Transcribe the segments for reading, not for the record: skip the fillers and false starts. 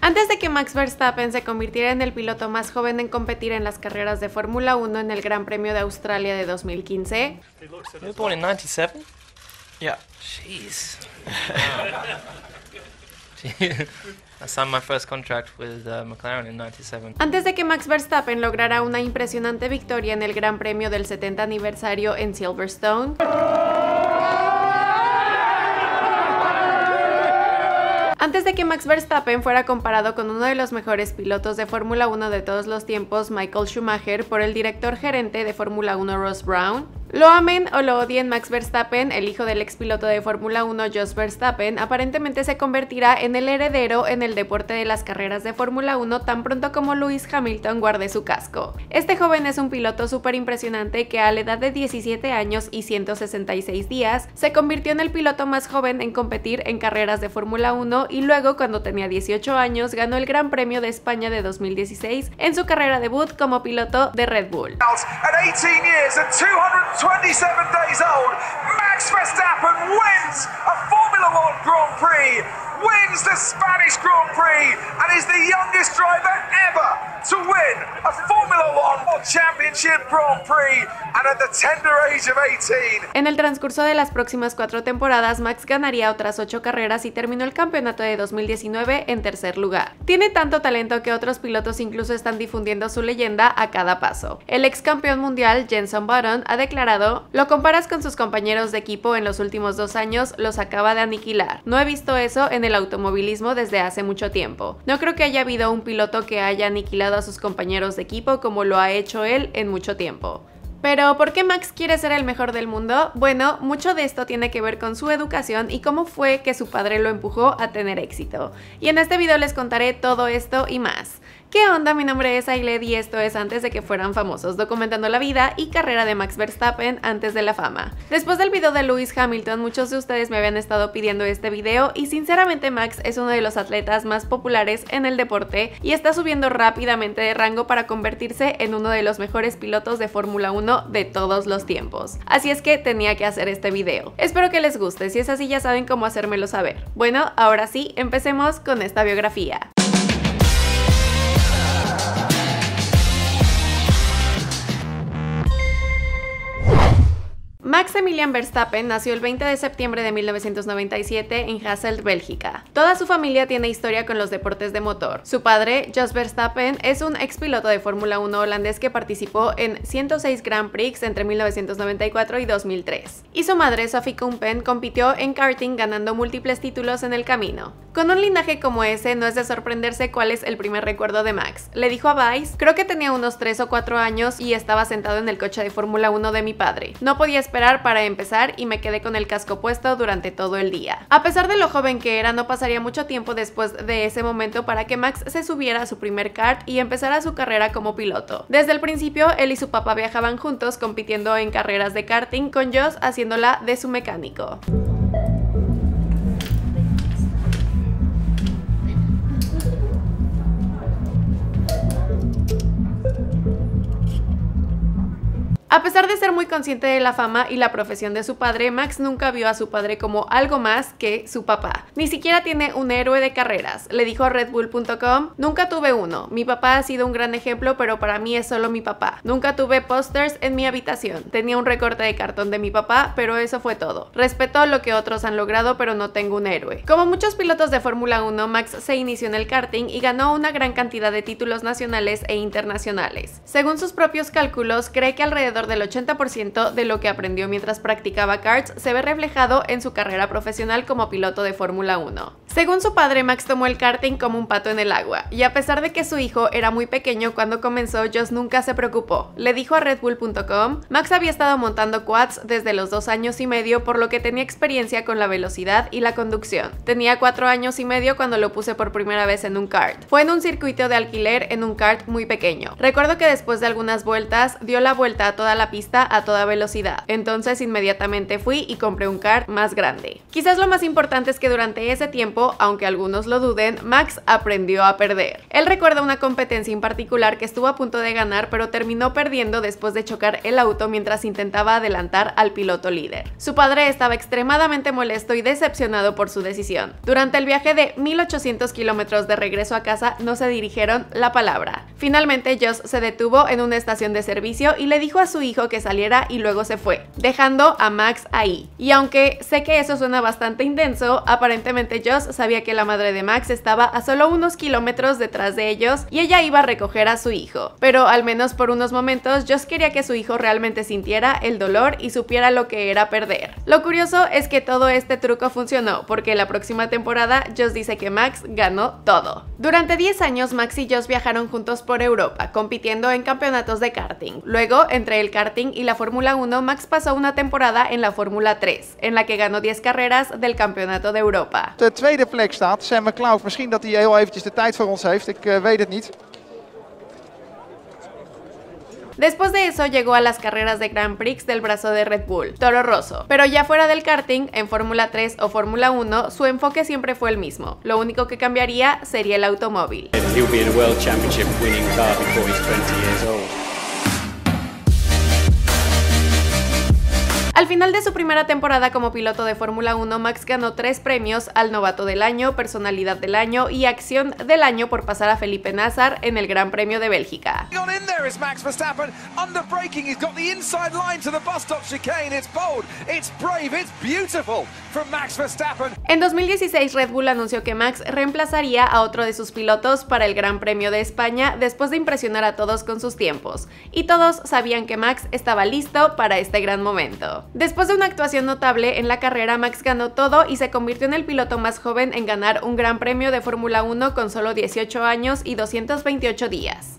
Antes de que Max Verstappen se convirtiera en el piloto más joven en competir en las carreras de Fórmula 1 en el Gran Premio de Australia de 2015, You were born in 97? Yeah. Jeez. I signed my first contract with McLaren in 97. Antes de que Max Verstappen lograra una impresionante victoria en el Gran Premio del 70 aniversario en Silverstone, antes de que Max Verstappen fuera comparado con uno de los mejores pilotos de Fórmula 1 de todos los tiempos, Michael Schumacher, por el director gerente de Fórmula 1 Ross Brown, lo amen o lo odien, Max Verstappen, el hijo del expiloto de Fórmula 1 Jos Verstappen, aparentemente se convertirá en el heredero en el deporte de las carreras de Fórmula 1 tan pronto como Lewis Hamilton guarde su casco. Este joven es un piloto súper impresionante que a la edad de 17 años y 166 días se convirtió en el piloto más joven en competir en carreras de Fórmula 1 y luego, cuando tenía 18 años, ganó el Gran Premio de España de 2016 en su carrera debut como piloto de Red Bull. At 18 years and 227 days old, Max Verstappen wins a Formula 1 Grand Prix, wins the Spanish Grand Prix, and is the youngest driver ever to win a Formula 1 Championship Grand Prix, and at the tender age of 18. En el transcurso de las próximas 4 temporadas, Max ganaría otras 8 carreras y terminó el campeonato de 2019 en tercer lugar. Tiene tanto talento que otros pilotos incluso están difundiendo su leyenda a cada paso. El ex campeón mundial Jenson Button ha declarado: "Lo comparas con sus compañeros de equipo en los últimos 2 años, los acaba de aniquilar. No he visto eso en el automovilismo desde hace mucho tiempo. No creo que haya habido un piloto que haya aniquilado a sus compañeros de equipo como lo ha hecho él en mucho tiempo". Pero, ¿por qué Max quiere ser el mejor del mundo? Bueno, mucho de esto tiene que ver con su educación y cómo fue que su padre lo empujó a tener éxito. Y en este video les contaré todo esto y más. ¿Qué onda? Mi nombre es Ailed y esto es Antes de que fueran famosos, documentando la vida y carrera de Max Verstappen antes de la fama. Después del video de Lewis Hamilton, muchos de ustedes me habían estado pidiendo este video y sinceramente Max es uno de los atletas más populares en el deporte y está subiendo rápidamente de rango para convertirse en uno de los mejores pilotos de Fórmula 1 de todos los tiempos. Así es que tenía que hacer este video. Espero que les guste, si es así ya saben cómo hacérmelo saber. Bueno, ahora sí, empecemos con esta biografía. Max Emilian Verstappen nació el 20 de septiembre de 1997 en Hasselt, Bélgica. Toda su familia tiene historia con los deportes de motor. Su padre, Jos Verstappen, es un expiloto de Fórmula 1 holandés que participó en 106 Grand Prix entre 1994 y 2003. Y su madre, Sophie Kumpen, compitió en karting ganando múltiples títulos en el camino. Con un linaje como ese, no es de sorprenderse cuál es el primer recuerdo de Max. Le dijo a Vice: "Creo que tenía unos 3 o 4 años y estaba sentado en el coche de Fórmula 1 de mi padre. No podía esperar para empezar y me quedé con el casco puesto durante todo el día". A pesar de lo joven que era, no pasaría mucho tiempo después de ese momento para que Max se subiera a su primer kart y empezara su carrera como piloto. Desde el principio, él y su papá viajaban juntos compitiendo en carreras de karting, con Jos haciéndola de su mecánico. A pesar de ser muy consciente de la fama y la profesión de su padre, Max nunca vio a su padre como algo más que su papá. Ni siquiera tiene un héroe de carreras. Le dijo a redbull.com: "Nunca tuve uno. Mi papá ha sido un gran ejemplo, pero para mí es solo mi papá. Nunca tuve pósters en mi habitación. Tenía un recorte de cartón de mi papá, pero eso fue todo. Respeto lo que otros han logrado, pero no tengo un héroe". Como muchos pilotos de Fórmula 1, Max se inició en el karting y ganó una gran cantidad de títulos nacionales e internacionales. Según sus propios cálculos, cree que alrededor del 80% de lo que aprendió mientras practicaba karts se ve reflejado en su carrera profesional como piloto de Fórmula 1. Según su padre, Max tomó el karting como un pato en el agua, y a pesar de que su hijo era muy pequeño cuando comenzó, Jos nunca se preocupó. Le dijo a redbull.com: "Max había estado montando quads desde los 2 años y medio, por lo que tenía experiencia con la velocidad y la conducción. Tenía 4 años y medio cuando lo puse por primera vez en un kart. Fue en un circuito de alquiler en un kart muy pequeño. Recuerdo que después de algunas vueltas dio la vuelta a toda la pista a toda velocidad. Entonces inmediatamente fui y compré un kart más grande". Quizás lo más importante es que durante ese tiempo tiempo, aunque algunos lo duden, Max aprendió a perder. Él recuerda una competencia en particular que estuvo a punto de ganar, pero terminó perdiendo después de chocar el auto mientras intentaba adelantar al piloto líder. Su padre estaba extremadamente molesto y decepcionado por su decisión. Durante el viaje de 1800 kilómetros de regreso a casa no se dirigieron la palabra. Finalmente Joss se detuvo en una estación de servicio y le dijo a su hijo que saliera y luego se fue, dejando a Max ahí. Y aunque sé que eso suena bastante intenso, aparentemente Joss sabía que la madre de Max estaba a solo unos kilómetros detrás de ellos y ella iba a recoger a su hijo. Pero al menos por unos momentos Joss quería que su hijo realmente sintiera el dolor y supiera lo que era perder. Lo curioso es que todo este truco funcionó, porque la próxima temporada Joss dice que Max ganó todo. Durante 10 años Max y Joss viajaron juntos por Europa, compitiendo en campeonatos de karting. Luego, entre el karting y la Fórmula 1, Max pasó una temporada en la Fórmula 3, en la que ganó 10 carreras del Campeonato de Europa. De tweede plek staat Sam McLeod. Misschien dat hij heel eventjes de tijd voor ons heeft. Ik weet het niet. Después de eso llegó a las carreras de Grand Prix del brazo de Red Bull, Toro Rosso. Pero ya fuera del karting, en Fórmula 3 o Fórmula 1, su enfoque siempre fue el mismo. Lo único que cambiaría sería el automóvil. He'll be in a World Championship winning car before he's 20 years old. Al final de su primera temporada como piloto de Fórmula 1, Max ganó 3 premios al Novato del Año, Personalidad del Año y Acción del Año por pasar a Felipe Nasr en el Gran Premio de Bélgica. Max Verstappen under braking. He's got the inside line to the bus stop chicane. It's bold, it's brave, it's beautiful from Max Verstappen. En 2016, Red Bull anunció que Max reemplazaría a otro de sus pilotos para el Gran Premio de España después de impresionar a todos con sus tiempos, y todos sabían que Max estaba listo para este gran momento. Después de una actuación notable en la carrera, Max ganó todo y se convirtió en el piloto más joven en ganar un Gran Premio de Fórmula 1 con solo 18 años y 228 días.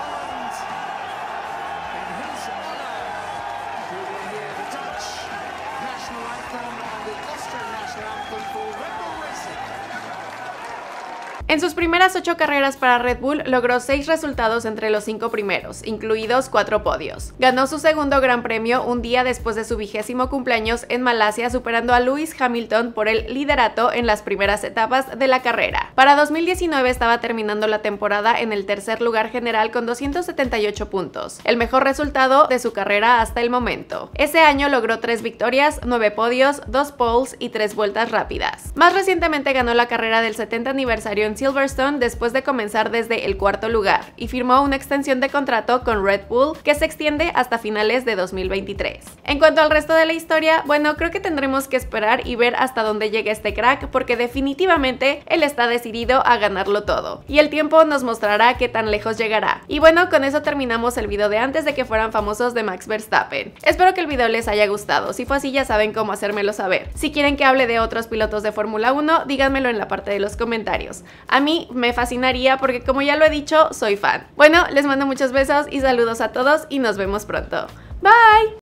En sus primeras 8 carreras para Red Bull, logró 6 resultados entre los 5 primeros, incluidos 4 podios. Ganó su segundo Gran Premio un día después de su 20º cumpleaños en Malasia, superando a Lewis Hamilton por el liderato en las primeras etapas de la carrera. Para 2019 estaba terminando la temporada en el tercer lugar general con 278 puntos, el mejor resultado de su carrera hasta el momento. Ese año logró 3 victorias, 9 podios, 2 poles y 3 vueltas rápidas. Más recientemente ganó la carrera del 70 aniversario en Silverstone después de comenzar desde el 4º lugar y firmó una extensión de contrato con Red Bull que se extiende hasta finales de 2023. En cuanto al resto de la historia, bueno, creo que tendremos que esperar y ver hasta dónde llega este crack, porque definitivamente él está decidido a ganarlo todo y el tiempo nos mostrará qué tan lejos llegará. Y bueno, con eso terminamos el video de antes de que fueran famosos de Max Verstappen. Espero que el video les haya gustado. Si fue así, ya saben cómo hacérmelo saber. Si quieren que hable de otros pilotos de Fórmula 1, díganmelo en la parte de los comentarios. A mí me fascinaría porque, como ya lo he dicho, soy fan. Bueno, les mando muchos besos y saludos a todos y nos vemos pronto. Bye.